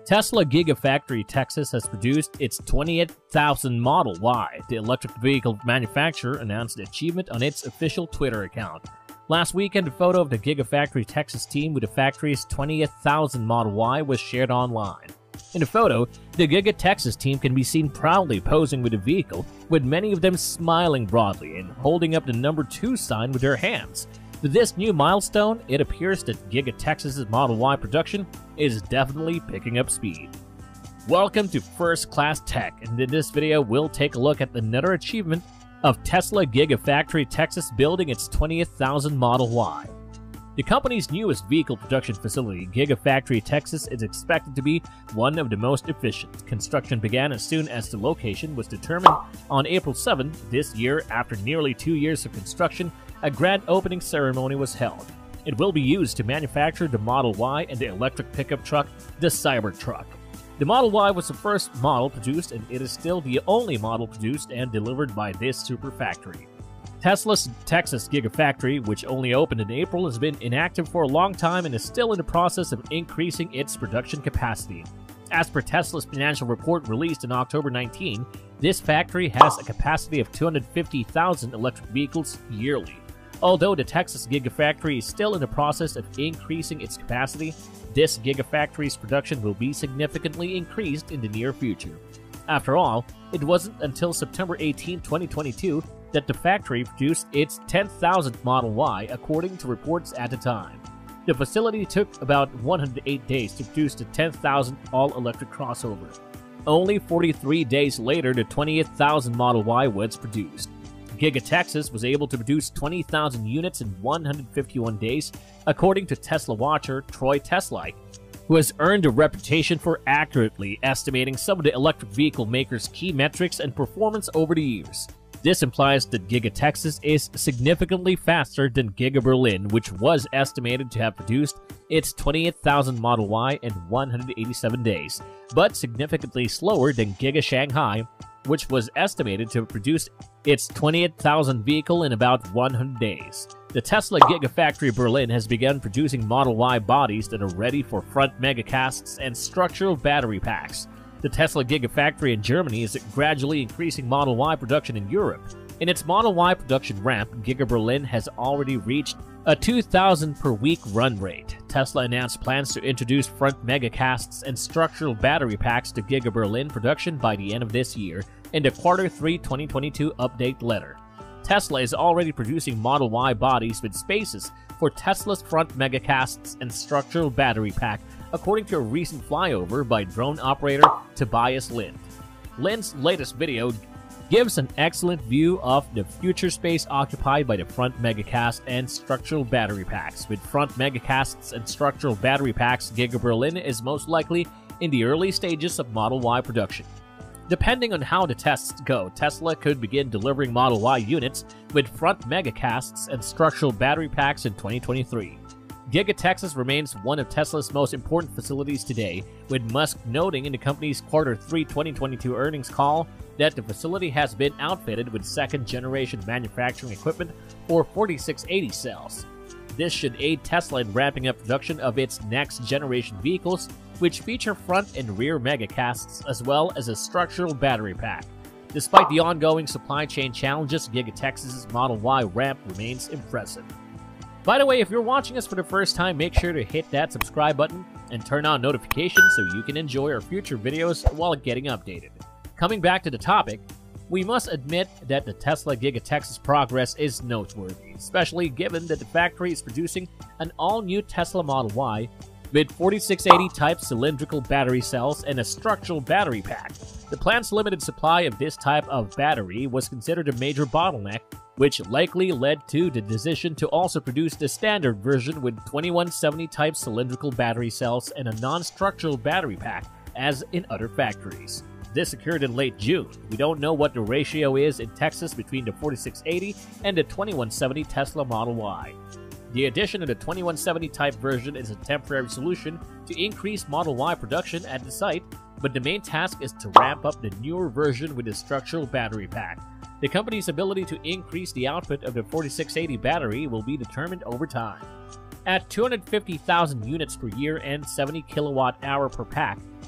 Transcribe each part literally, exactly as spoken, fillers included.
Tesla Gigafactory Texas has produced its twentieth thousandth Model Y. The electric vehicle manufacturer announced the achievement on its official Twitter account. Last weekend, a photo of the Gigafactory Texas team with the factory's twentieth thousandth Model Y was shared online. In the photo, the Giga Texas team can be seen proudly posing with the vehicle, with many of them smiling broadly and holding up the number two sign with their hands. With this new milestone, it appears that Giga Texas's Model Y production is definitely picking up speed. Welcome to First Class Tech, and in this video we'll take a look at another achievement of Tesla Gigafactory Texas building its twentieth thousandth Model Y. The company's newest vehicle production facility, Gigafactory Texas, is expected to be one of the most efficient. Construction began as soon as the location was determined on April seventh this year. After nearly two years of construction, a grand opening ceremony was held. It will be used to manufacture the Model Y and the electric pickup truck, the Cybertruck. The Model Y was the first model produced, and it is still the only model produced and delivered by this super factory. Tesla's Texas Gigafactory, which only opened in April, has been inactive for a long time and is still in the process of increasing its production capacity. As per Tesla's financial report released on October nineteenth, this factory has a capacity of two hundred fifty thousand electric vehicles yearly. Although the Texas Gigafactory is still in the process of increasing its capacity, this Gigafactory's production will be significantly increased in the near future. After all, it wasn't until September eighteenth, twenty twenty-two that the factory produced its ten thousandth Model Y, according to reports at the time. The facility took about one hundred eight days to produce the ten thousandth all-electric crossover. Only forty-three days later, the twentieth thousandth Model Y was produced. Giga Texas was able to produce twenty thousand units in one hundred fifty-one days, according to Tesla watcher Troy Teslike, who has earned a reputation for accurately estimating some of the electric vehicle makers' key metrics and performance over the years. This implies that Giga Texas is significantly faster than Giga Berlin, which was estimated to have produced its twentieth thousandth Model Y in one hundred eighty-seven days, but significantly slower than Giga Shanghai, which was estimated to have produced its twentieth thousandth vehicle in about one hundred days. The Tesla Gigafactory Berlin has begun producing Model Y bodies that are ready for front megacasts and structural battery packs. The Tesla Gigafactory in Germany is gradually increasing Model Y production in Europe. In its Model Y production ramp, Giga Berlin has already reached a two thousand per week run rate. Tesla announced plans to introduce front megacasts and structural battery packs to Giga Berlin production by the end of this year in the quarter three twenty twenty-two update letter. Tesla is already producing Model Y bodies with spaces for Tesla's front megacasts and structural battery pack, according to a recent flyover by drone operator Tobias Lind. Lind's latest video gives an excellent view of the future space occupied by the front megacast and structural battery packs. With front megacasts and structural battery packs, Giga Berlin is most likely in the early stages of Model Y production. Depending on how the tests go, Tesla could begin delivering Model Y units with front megacasts and structural battery packs in twenty twenty-three. Giga Texas remains one of Tesla's most important facilities today, with Musk noting in the company's quarter three twenty twenty-two earnings call that the facility has been outfitted with second-generation manufacturing equipment for forty-six eighty cells. This should aid Tesla in ramping up production of its next-generation vehicles, which feature front and rear megacasts as well as a structural battery pack. Despite the ongoing supply chain challenges, Giga Texas's Model Y ramp remains impressive. By the way, if you're watching us for the first time, make sure to hit that subscribe button and turn on notifications so you can enjoy our future videos while getting updated. Coming back to the topic, we must admit that the Tesla Giga Texas progress is noteworthy, especially given that the factory is producing an all-new Tesla Model Y with forty-six eighty type cylindrical battery cells and a structural battery pack. The plant's limited supply of this type of battery was considered a major bottleneck, which likely led to the decision to also produce the standard version with twenty-one seventy type cylindrical battery cells and a non-structural battery pack, as in other factories. This occurred in late June. We don't know what the ratio is in Texas between the forty-six eighty and the twenty-one seventy Tesla Model Y. The addition of the twenty-one seventy type version is a temporary solution to increase Model Y production at the site, but the main task is to ramp up the newer version with a structural battery pack. The company's ability to increase the output of the forty-six eighty battery will be determined over time. At two hundred fifty thousand units per year and seventy kilowatt hour per pack,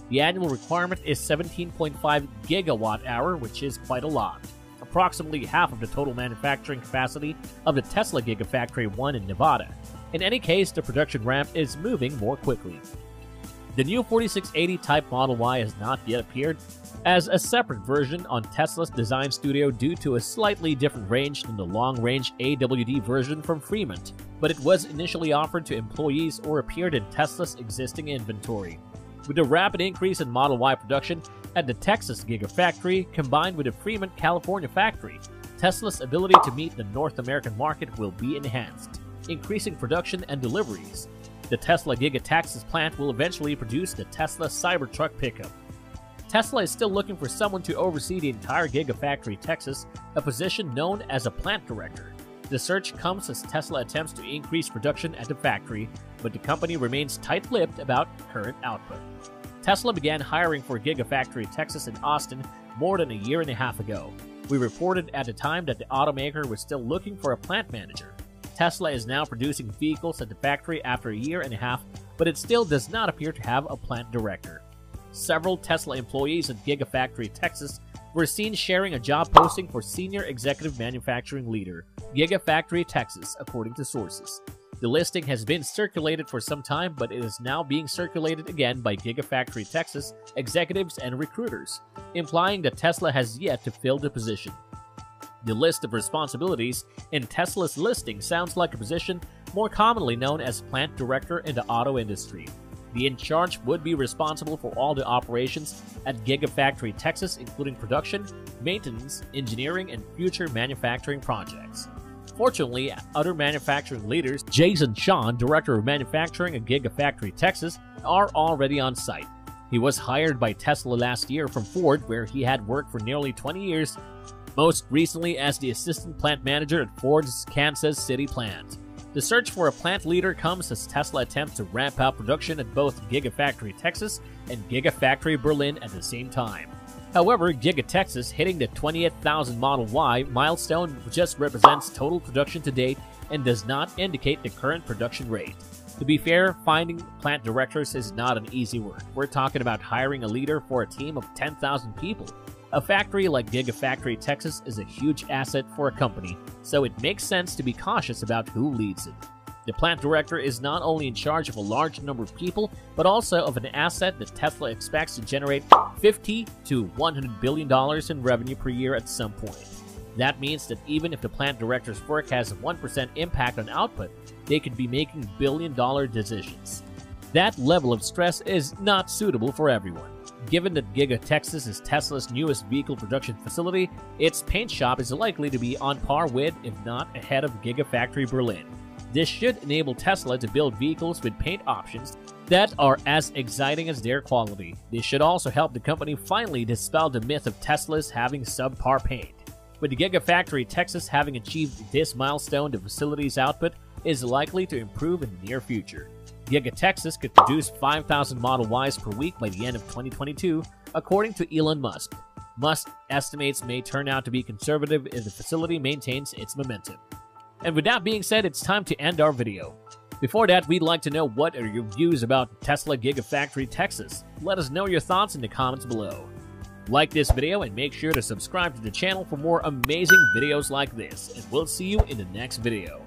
The annual requirement is seventeen point five gigawatt hour, which is quite a lot. Approximately half of the total manufacturing capacity of the Tesla Gigafactory one in Nevada. In any case, the production ramp is moving more quickly. The new forty-six eighty Type Model Y has not yet appeared as a separate version on Tesla's design studio due to a slightly different range than the long-range A W D version from Fremont, but it was initially offered to employees or appeared in Tesla's existing inventory. With the rapid increase in Model Y production at the Texas Gigafactory combined with the Fremont, California factory, Tesla's ability to meet the North American market will be enhanced, increasing production and deliveries. The Tesla Giga Texas plant will eventually produce the Tesla Cybertruck pickup. Tesla is still looking for someone to oversee the entire Gigafactory Texas, a position known as a plant director. The search comes as Tesla attempts to increase production at the factory, but the company remains tight-lipped about current output. Tesla began hiring for Gigafactory Texas in Austin more than a year and a half ago. We reported at the time that the automaker was still looking for a plant manager. Tesla is now producing vehicles at the factory after a year and a half, but it still does not appear to have a plant director. Several Tesla employees at Gigafactory Texas were seen sharing a job posting for Senior Executive Manufacturing Leader, Gigafactory Texas, according to sources. The listing has been circulated for some time, but it is now being circulated again by Gigafactory Texas executives and recruiters, implying that Tesla has yet to fill the position. The list of responsibilities in Tesla's listing sounds like a position more commonly known as plant director in the auto industry. The in charge would be responsible for all the operations at Gigafactory Texas, including production, maintenance, engineering, and future manufacturing projects. Fortunately, other manufacturing leaders, Jason Sean, Director of Manufacturing at Gigafactory Texas, are already on site. He was hired by Tesla last year from Ford, where he had worked for nearly twenty years, most recently as the assistant plant manager at Ford's Kansas City plant. The search for a plant leader comes as Tesla attempts to ramp up production at both Gigafactory Texas and Gigafactory Berlin at the same time. However, Giga Texas hitting the twenty-eight thousand Model Y milestone just represents total production to date and does not indicate the current production rate. To be fair, finding plant directors is not an easy work. We're talking about hiring a leader for a team of ten thousand people. A factory like Gigafactory Texas is a huge asset for a company, so it makes sense to be cautious about who leads it. The plant director is not only in charge of a large number of people, but also of an asset that Tesla expects to generate fifty to one hundred billion dollars in revenue per year at some point. That means that even if the plant director's work has a one percent impact on output, they could be making billion dollar decisions. That level of stress is not suitable for everyone. Given that Giga Texas is Tesla's newest vehicle production facility, its paint shop is likely to be on par with, if not ahead of, Gigafactory Berlin. This should enable Tesla to build vehicles with paint options that are as exciting as their quality. This should also help the company finally dispel the myth of Tesla's having subpar paint. With the Gigafactory Texas having achieved this milestone, the facility's output is likely to improve in the near future. Giga Texas could produce five thousand Model Ys per week by the end of twenty twenty-two, according to Elon Musk. Musk estimates may turn out to be conservative if the facility maintains its momentum. And with that being said, it's time to end our video. Before that, we'd like to know what are your views about Tesla Gigafactory Texas. Let us know your thoughts in the comments below. Like this video and make sure to subscribe to the channel for more amazing videos like this, and we'll see you in the next video.